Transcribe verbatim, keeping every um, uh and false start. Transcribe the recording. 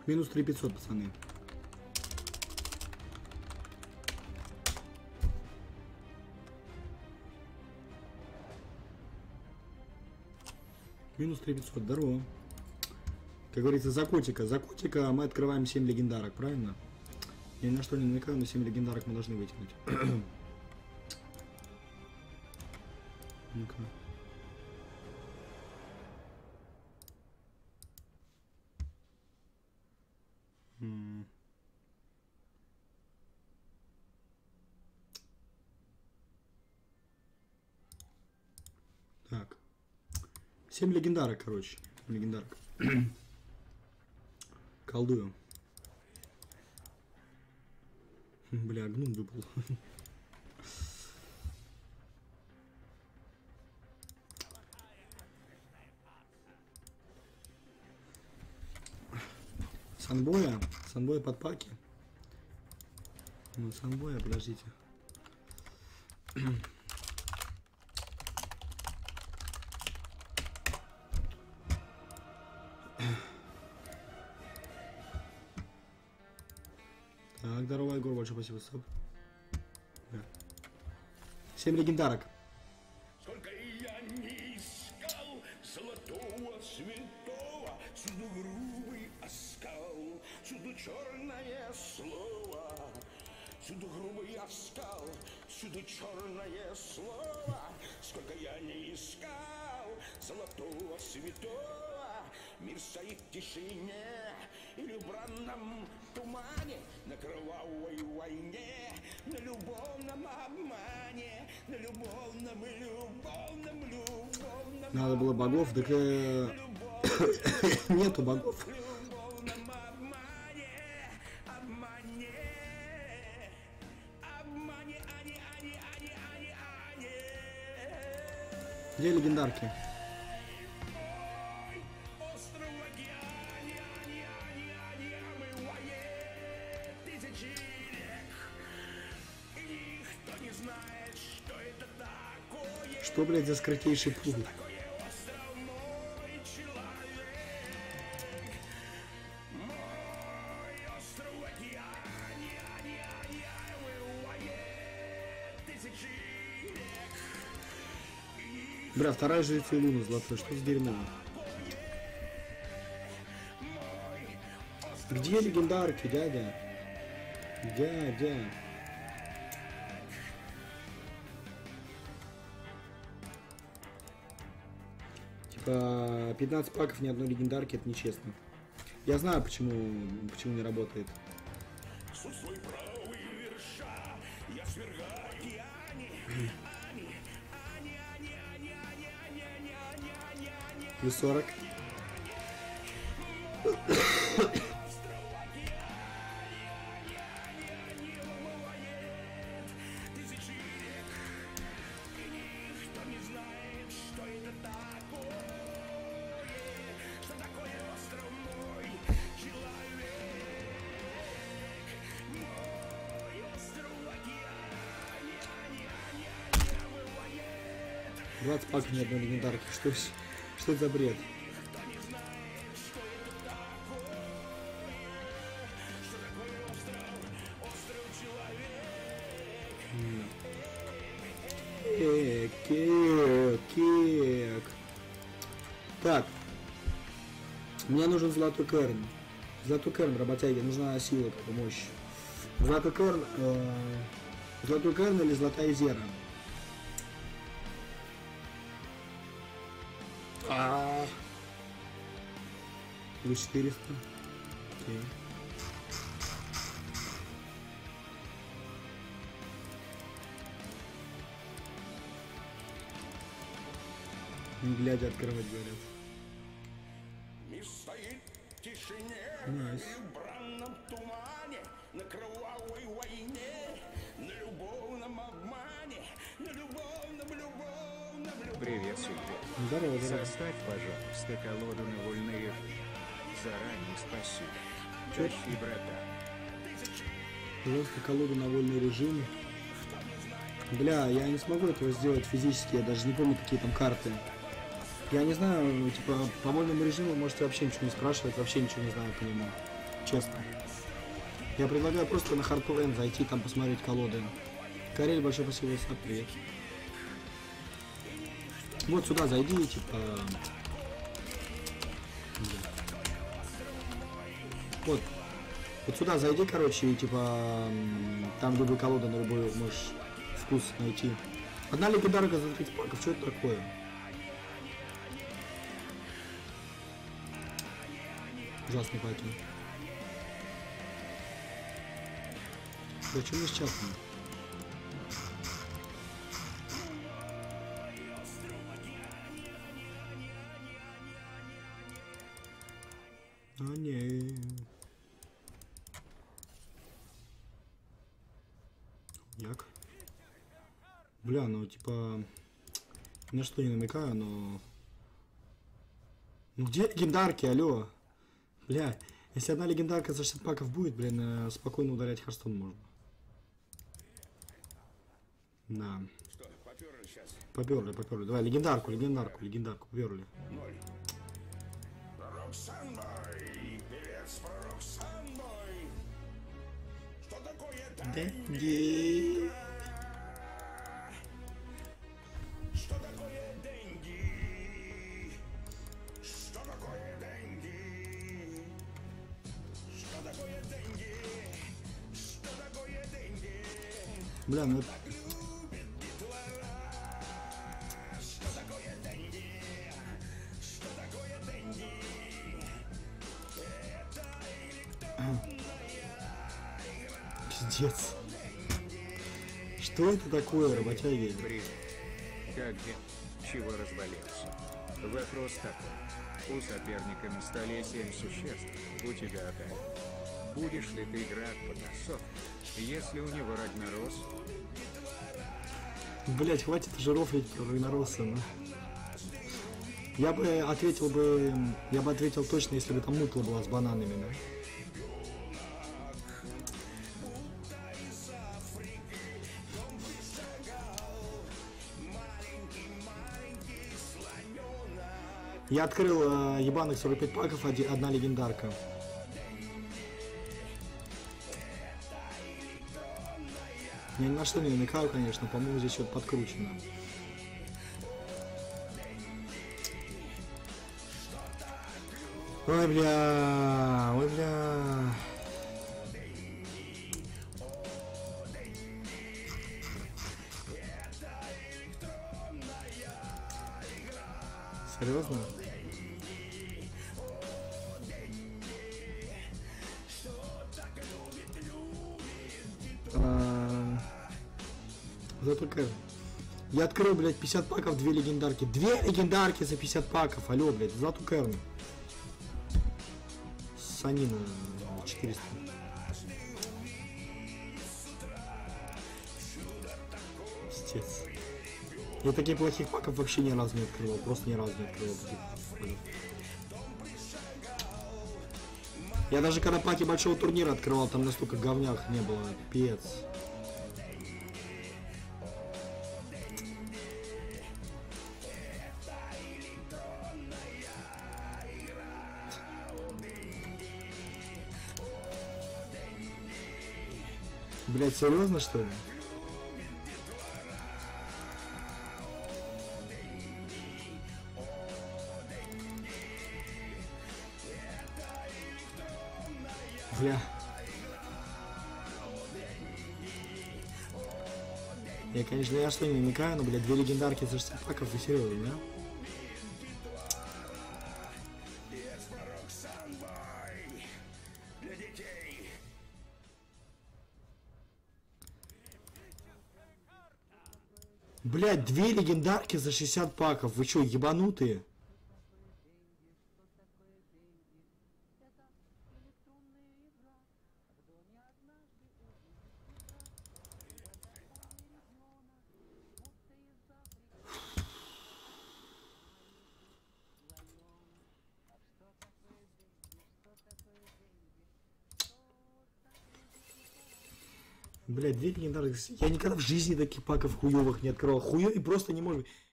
Минус три пятьсот, пацаны. Минус три пятьсот, здорово. Как говорится, за котика. За котика мы открываем семь легендарок, правильно? Я ни на что не намекаю, но семь легендарок мы должны вытянуть. Ну-ка. М. Так. семь легендарок, короче. Легендарка. Колдую. Бля, гном выпал. Санбоя. Санбоя под паки. Ну, санбоя, подождите. Так, здорово, Егор, большое спасибо, стоп. Да. Семь легендарок. Сколько я не искал золотого святого, всюду грубый оскал, всюду черное слово, всюду грубый оскал, всюду черное слово. Сколько я не искал золотого святого, мир стоит в тишине или в бранном тумане, на кровавой войне, на любовном обмане, на любовном, любовном, любовном. Надо было богов, так э... нету богов. Любовном обмане, обмане, обмане, ани, ани, ани, ани, ани. Где легендарки? Что, блядь, за скрытейший пул? Бля, вторая жрица Луна золотой, что за дерьмо? Где легендарки, дядя? Дядя. Типа пятнадцать паков, ни одной легендарки, это нечестно. Я знаю, почему, почему не работает. Суд свой правый верша, я свергаю ани, ани, ани, ани, ани, ани, ани, ани, ани, ани, ани. Плюс сорок. двадцать паков, ни одной легендарки. Что, что это за бред? Кек, кек, кек. Так. Мне нужен золотой керн. Золотой керн, работяги. Нужна сила, как бы мощь. Золотой керн. Э, золотой керн или золотая зера? А, плюс четыреста. Окей. Не глядя открывать, говорят. Мир стоит в тишине, Nice. и в бранном тумане, на кровавой войне, на любовном обмане, на любовном, любовном, любовном. Привет, Сильвия. Здорово, здорово. Составь, пожалуйста, колоду на вольные. Заранее спасибо. Чё? Тащи, братан. Пожалуйста, колоду на вольный режим. Бля, я не смогу этого сделать физически, я даже не помню, какие там карты. Я не знаю, типа, по вольному режиму можете вообще ничего не спрашивать, вообще ничего не знаю по нему. Честно. Я предлагаю просто на Хардленд зайти, там посмотреть колоды. Карель, большое спасибо, Сап, привет. Вот сюда зайди, типа... Вот. Вот сюда зайди, короче, и типа... Там любые колоды на любой можешь вкус найти. Одна легендарка за тридцать паков, что это такое? Ужасный паки. Зачем мне сейчас? А не. Як? Бля, ну типа... Ни на что не намекаю, но... Ну где легендарки, алло? Бля, если одна легендарка за шестьдесят паков будет, блин, спокойно удалять Харстон можно. Да. Что, поперли сейчас? Поперли, поперли. Давай, легендарку, легендарку, легендарку, поперли. Ноль. Пророк Санбой! Певец Пророк Санбой! Что такое Деньги. Что такое деньги? Что такое деньги? Что такое деньги? Что такое деньги? Бля, ну это... Что такое деньги? Что такое деньги? Это электронная игра. Пиздец. Что это такое, работяги? Привет. Как день? Чего развалился? Вопрос такой. У соперника на столе семь существ, у тебя атака. Будешь ли ты играть по тасовке, если у него Рагнарос? Блять, хватит жировлить про Рагнароса, ну. Я бы ответил бы... Я бы ответил точно, если бы там мутла была с бананами, да? Я открыл э, ебаных сорок пять паков, один, одна легендарка. Я ни на что не намекаю, конечно, по-моему, здесь что-то подкручено. Ой, бля, ой, бля. Серьезно? А... Зато как... Я открыл, блядь, пятьдесят паков, две легендарки. Две легендарки за пятьдесят паков. Алло, блядь, злату Керн. Санина четыреста. Пиздец. Я таких плохих паков вообще ни разу не открывал. Просто ни разу не открывал таких паков. Я даже когда паки большого турнира открывал, там настолько говнях не было. Пипец. Блять, серьезно, что ли? Бля. Я, конечно, я что не намекаю, но, блядь, две легендарки за шестьдесят паков, вы серьезно, да? Блядь, две легендарки за шестьдесят паков. Вы чё, ебанутые? Блядь, две легендарных. Я никогда в жизни таких паков хуёвых не открывал. Хуёвый просто не может быть.